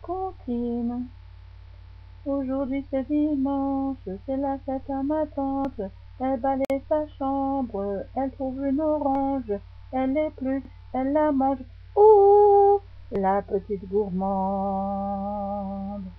comptine. Aujourd'hui c'est dimanche, c'est la fête à ma tante. Elle balaye sa chambre, elle trouve une orange. Elle l'épluche, elle la mange. Ouh, la petite gourmande.